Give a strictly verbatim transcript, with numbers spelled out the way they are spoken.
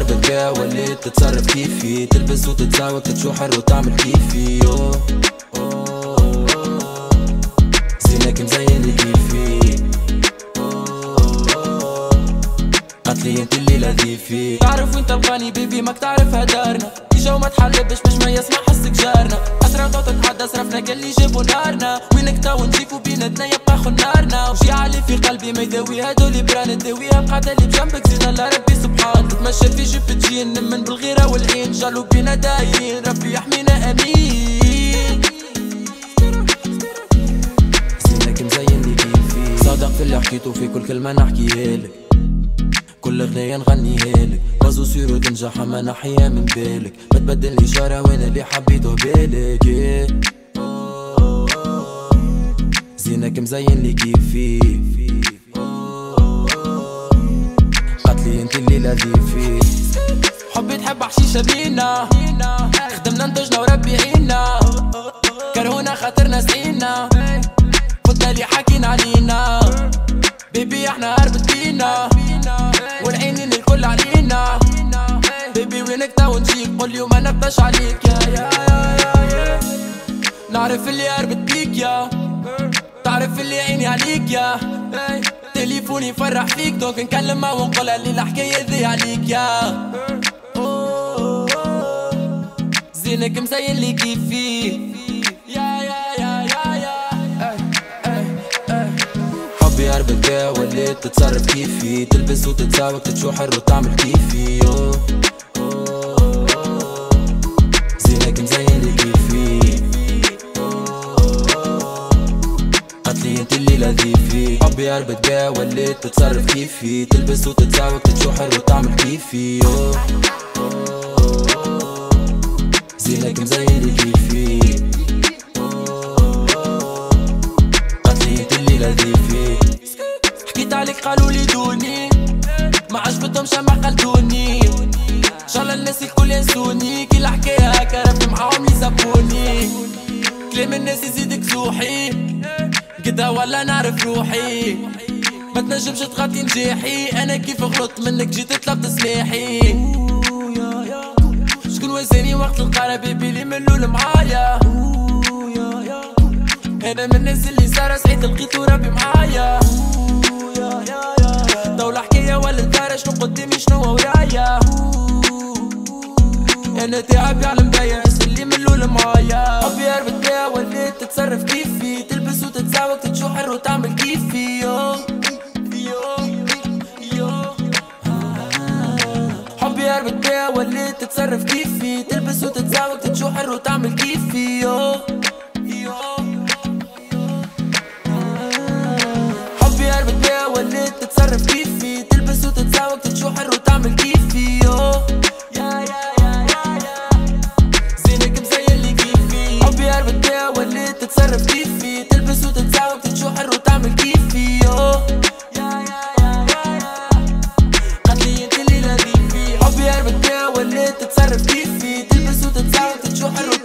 قربت بيا وليت تتصرف كيفي، تلبس وتتزاوج تتشو حر وتعمل كيفي. أوه أوه زينك مزين لي كيفي، قتلي انت اللي لذيفي. تعرف وين تبغاني بيبي ماك تعرف هدارنا، تيجا وما تحلبش باش ما يسمع حسك جارنا. أسرع تو تتحدى صرفنا قال لي جيبوا نارنا، وينك تو نجيك وبيناتنا يبقى خنارنا. وشي عالي في قلبي ما يداوي هادولي بران تداويها بقعدة اللي بجنبك زين الله ربي سبحان. تتمشى في جيب تجي نمن بالغيرة والعين، جالو بينا دايرين ربي يحمينا امين. زينك مزين لي كيفي، صادق في اللي حكيتو في كل كلمة نحكيهالك، كل غنية نغنيهالك. بازو سيرو تنجح اما نحيا من بالك، ما تبدل الإشارة وانا اللي حبيته بالك. زينك مزين لي كيفي، قتلي انت اللي لذيفي. حبي تحب حشيشة بينا، خدمنا نتجنا وربي عينا، كرهونا خاطرنا سعينا، قلنا اللي حاكين علينا. بيبي احنا هربت بينا والعينين الكل علينا. بيبي وينك تو نجيك قولي وما نبداش عليك. يا يا يا يا نعرف اللي هربت بيك، يا تعرف اللي عيني عليك. يا تليفوني يفرح فيك دونك نكلم معاه ونقولها اللي الحكاية ذي عليك. يا زينك مزين لي كيفي، يا يا يا يا يا حبي هربت بيا وليت تتصرف كيفي، تلبس وتتزاوج تتشو حر وتعمل كيفي. أوه أوه زينك مزين لي كيفي، قتلي انت اللي لذيفي. حبي هربت بيا وليت تتصرف كيفي، تلبس وتتزاوج تتشو حر وتعمل كيفي. أوه أوه زينك مزين لي كيفي، قتلي انت اللي لذيفي. حكيت عليك قالوا لي دوني، ما عجبتهمش ما قلتوني، ان شاء الله الناس الكل ينسوني. كي الحكايه هكا ربي معاهم يسبوني، كلام الناس يزيدك زوحي، كدا ولا نعرف روحي. ما تنجمش تغطي نجاحي، انا كيف غلطت منك جيت طلبت سماحي. شكون وزاني وقت القرا بيبي اللي ملول معايا. انا من الناس اللي صار سعيد لقيتو ربي معايا. دولة حكاية ولا الدار شنو قدامي شنو ورايا. انا تعب يعلم بيا اللي ملول معايا. حبي هربت بيا وليت تتصرف كيفي، تلبس وتتزاوج تتشو حر وتعمل كيفي. يو يو يو حبي هربت بيا وليت تتصرف كيفي، تلبس وتتزاوج تتشو حر وتعمل كيفي. يو يو حبي هربت بيا وليت تتصرف كيفي، تلبس وتتزاوج تتشو حر وتعمل كيفي. يو يا يا يا يا يا زينك مزين لي كيفي. حبي هربت بيا وليت تتصرف كيفي، تلبس وتتزاوج تتشو حر وتعمل كيفي. يو يا يا يا يا يا قتلي انت اللي لذيفي. حبي هربت بيا وليت تتصرف كيفي، تلبس وتتزاوج تتشو حر